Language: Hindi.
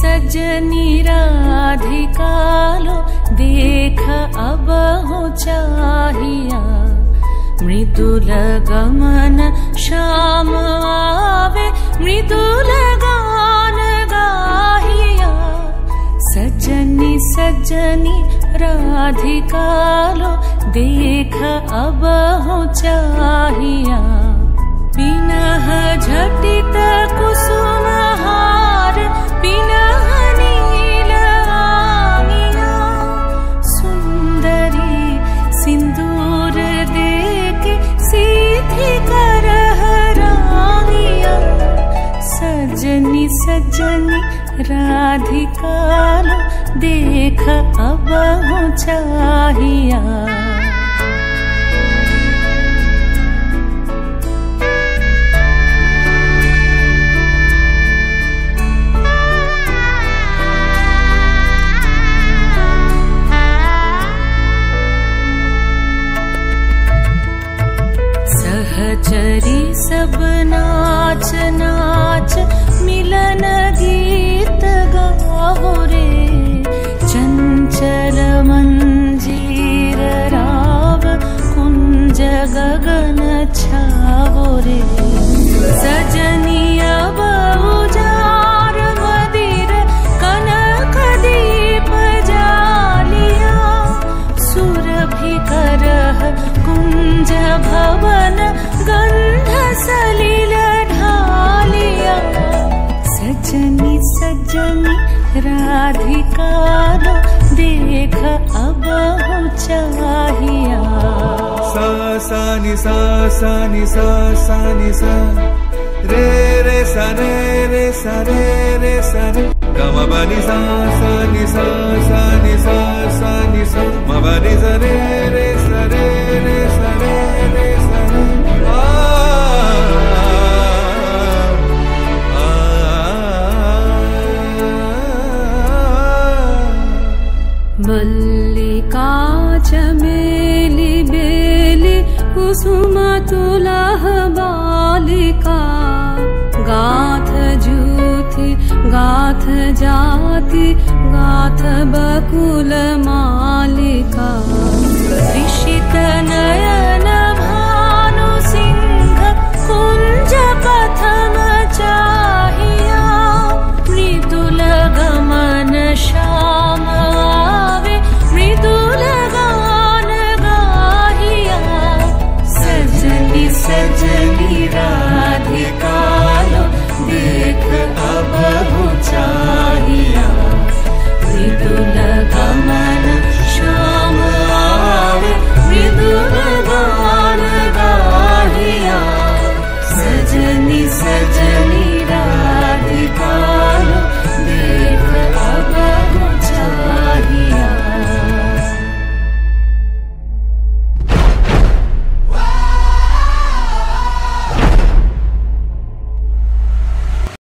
सजनी राधिकालो देख अब हो चाहिया। मृदुल गमन श्याम आवे मृदुल गान गाहिया। सजनी सजनी राधिकालो देख अब हो चाहिया। पिनह झटित कुसुम हार पिनह नील आंगिया। सुंदरी सिंदूर देके सीधी करह रानिया। सजनी सजनी राधिकालो देख अब हो चाहिया। सहचरी सब नाच नाच मिलन गीत गाओ रे। चंचल मंजीर राव कुंज गगन छाओ रे। सजनिया बहुजार मदिर कनक दीप जालिया। सुरभि करह कुंज भवन गंध सलिल ढालिया। सजनी सजनी राधिकालो देख अब हो चाहिया। सा सा नि सा सा नि सा सा नि सा रे रे सा रे रे सा रे रे सा रे ग म प नि सा सा नि सा सा नि सा सा नि सा म प नि सा रे रे सा रे रे सा रे रे सा रे। मल्लिका चमेली बेली कुसुम तुलह बालिका। गाथ जूथि गाथ जाति गाथ बकुल मालिका। ऋषित नय